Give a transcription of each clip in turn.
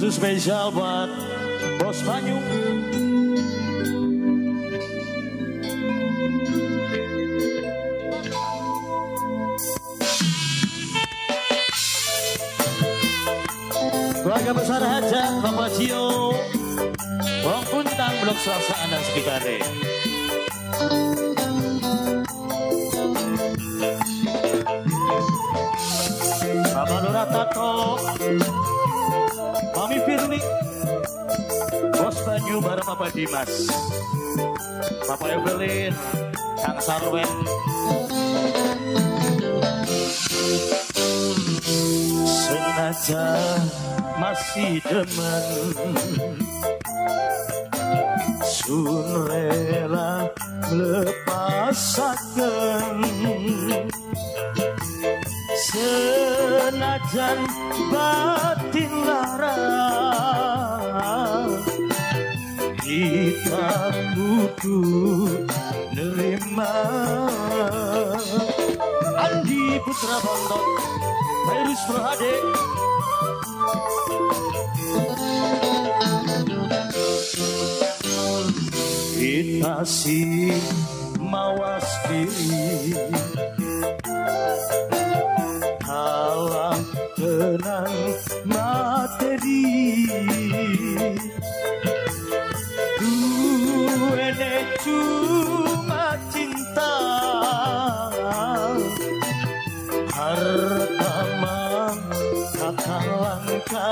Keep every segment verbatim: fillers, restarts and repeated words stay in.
khusus spesial buat Bos Banyu. Keluarga besar Hajat Bapak Cio, Wong Puntang Blok Selasa dan sekitarnya. Bapak Lurah Tato, Mami Firly, Bos Banyu bareng Bapak Dimas, Bapak Evelyn, Kang Sarwen. Senajan masih demen, sun rela lepasaken. Senajan batin lara, kita kudu nerima. Andi Putra Bontot, Virus Prohade, kita sih mawas diri, halang tenang materi, duene cuma cinta, harta mang kata langka.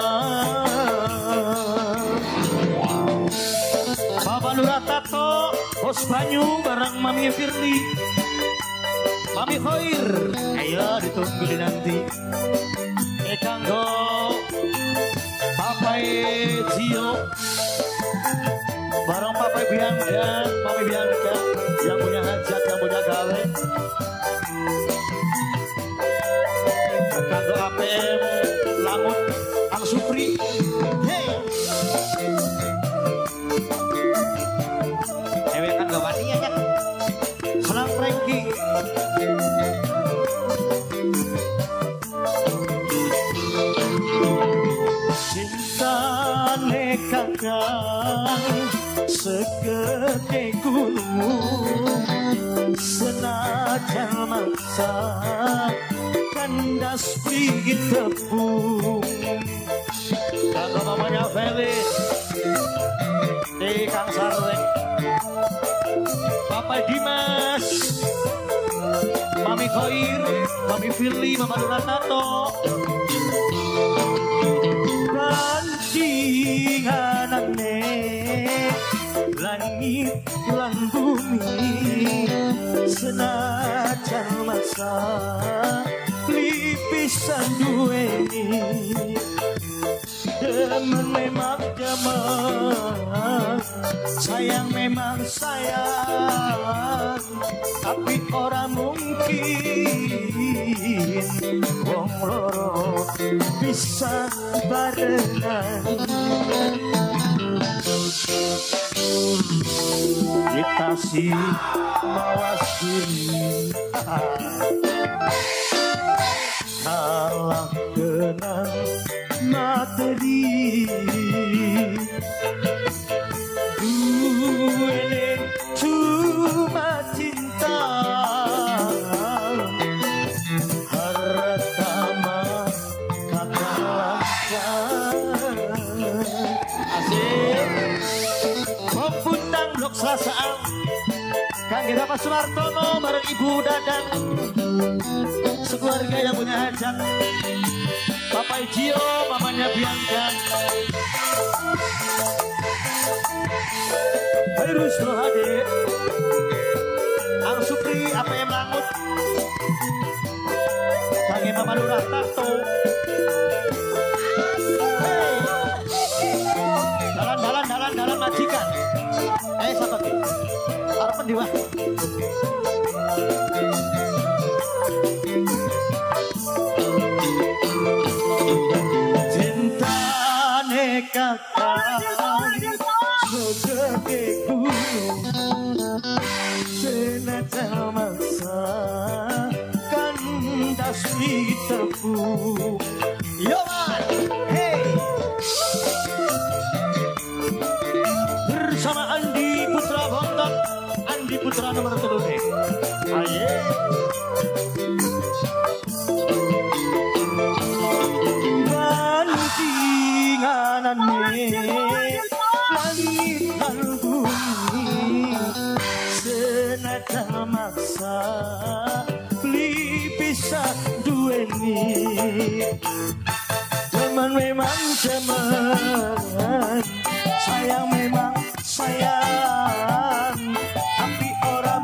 Bapak Lurah Tato, Bos Banyu bareng Mami Firly, Mami Khair, ayo ditunggu di nanti. Ekanggo, Papa Cio, bareng Papa Bianca, Mami Bianca, yang punya hajat, yang punya gawe. Ekanggo A P M, Langut, Ang Supri, hey. Senang Franky, cinta nekakang segede gunung, senajan maksa kandas pigi tepung. Kata mamanya Felix di Kang Sarwen, Bapak Dimas, Mami Khair, Mami Firly, Mama Lurah Tato, bandingan aneh, langit lan bumi, senajan masa lipisan duweni. Demen memang demen, sayang memang sayang, tapi orang mungkin wong loro bisa barengan. Kita sih mawas diri, kalah kenang materi, duene cuma cinta, harta mah kata langka. Asik Wong Puntang Blok Selasaan, Kang Gera Pak Sumartono bareng Ibu Dadang, sekeluarga yang punya hajat. Bapak Cio, mamanya Bianca, Virus Prohade, Ang Supri, A P M Langut, Kang Mama Lurah Tato. Hey, dalan-dalan, dalan-dalan majikan. Eh, satu lagi, harapan diwa. Kakak segede gunung, senajan maksa kandas di tepung. Yo man, hey. beli bisa duweni. Teman memang teman, sayang memang sayang, tapi orang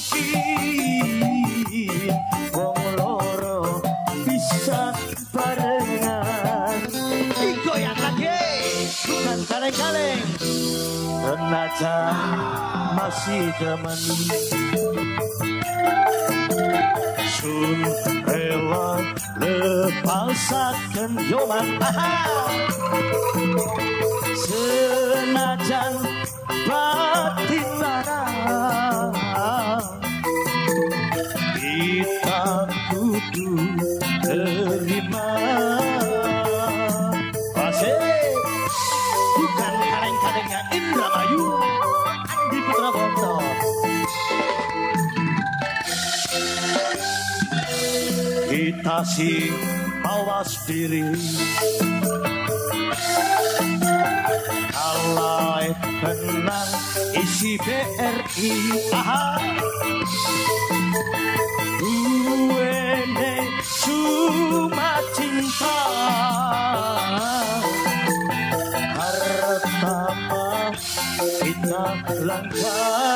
mungkin wong loro bisa barengan. Digoyang lagi, bukan kaleng-kaleng, penajan masih teman. Sun rela lepasakan yoman, senajan batin lara, kita kudu terima. Asik, bukan kaleng-kalengnya Indramayu, Andi Putra Bonto. Kita sih awas diri, kalau tenang isi B R I. Aha, duene cuma cinta, harta kita langka.